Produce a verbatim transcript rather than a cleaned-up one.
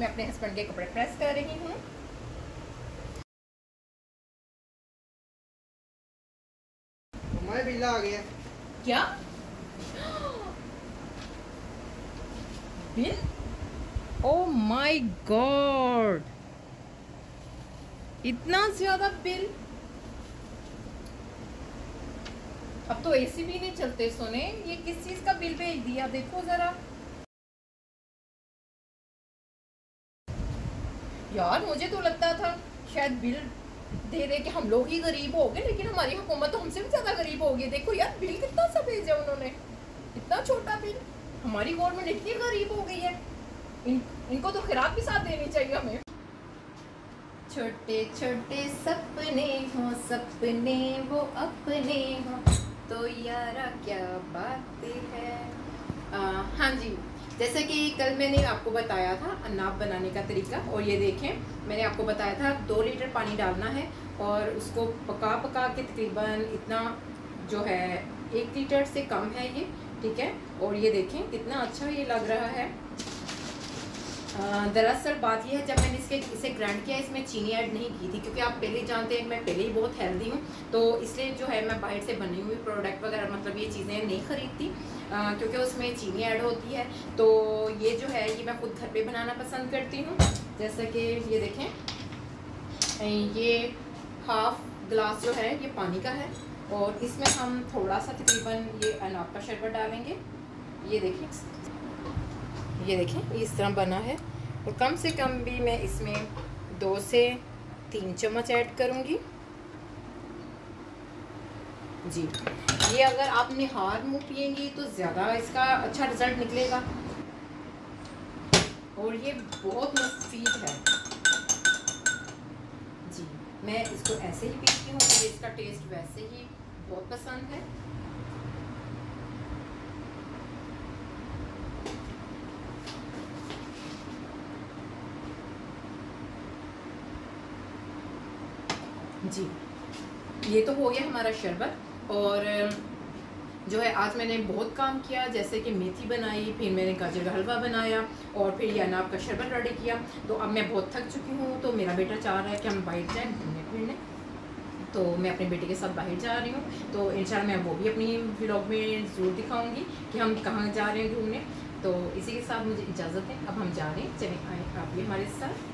मैं अपने हस्बैंड के कपड़े प्रेस कर रही हूँ। हमारे बिल आ गया। क्या बिल? ओ माय गॉड, इतना ज्यादा बिल। अब तो एसी भी नहीं चलते सोने, ये किस चीज का बिल भेज दिया? देखो जरा यार, मुझे तो लगता था शायद बिल दे दे कि हम लोग ही गरीब हो गए, लेकिन हमारी हुकूमत तो हमसे भी ज्यादा गरीब हो गई। देखो यार, बिल कितना सा भेजा उन्होंने, इतना छोटा बिल। हमारी गवर्नमेंट इतनी गरीब हो गई है, इन, इनको तो खैरात भी साथ देनी चाहिए हमें। छोटे छोटे सपने हो, सपने वो अपने हो, तो यारा क्या बात है। आ, हाँ जी, जैसे कि कल मैंने आपको बताया था अनाब बनाने का तरीका, और ये देखें मैंने आपको बताया था दो लीटर पानी डालना है और उसको पका पका के तकरीबन इतना जो है एक लीटर से कम है ये, ठीक है। और ये देखें कितना अच्छा ये लग रहा है। दरअसल बात यह है, जब मैंने इसके इसे ग्राइंड किया इसमें चीनी ऐड नहीं की थी, क्योंकि आप पहले जानते हैं मैं पहले ही बहुत हेल्दी हूँ, तो इसलिए जो है मैं बाहर से बनी हुई प्रोडक्ट वगैरह मतलब ये चीज़ें नहीं खरीदती, क्योंकि उसमें चीनी ऐड होती है। तो ये जो है ये मैं खुद घर पे बनाना पसंद करती हूँ। जैसे कि ये देखें, ये हाफ ग्लास जो है ये पानी का है, और इसमें हम थोड़ा सा तकरीबन ये अनाब का शरबत डालेंगे। ये देखें, ये देखें इस तरह बना है, और कम से कम भी मैं इसमें दो से तीन चम्मच ऐड करूँगी जी। ये अगर आप निहार मुँह पिएंगी तो ज़्यादा इसका अच्छा रिजल्ट निकलेगा, और ये बहुत मुफीद है जी। मैं इसको ऐसे ही पीती हूँ, मुझे इसका टेस्ट वैसे ही बहुत पसंद है। जी, ये तो हो गया हमारा शरबत। और जो है आज मैंने बहुत काम किया, जैसे कि मेथी बनाई, फिर मैंने गाजर का हलवा बनाया, और फिर ये अनाब का शरबत रेडी किया। तो अब मैं बहुत थक चुकी हूँ, तो मेरा बेटा चाह रहा है कि हम बाहर जाएं घूमने फिरने, तो मैं अपने बेटे के साथ बाहर जा रही हूँ। तो इंशाल्लाह मैं वो भी अपनी व्लॉग में ज़रूर दिखाऊँगी कि हम कहाँ जा रहे हैं घूमने। तो इसी के साथ मुझे इजाज़त है, अब हम जा रहे हैं, चलें आए आप भी हमारे साथ।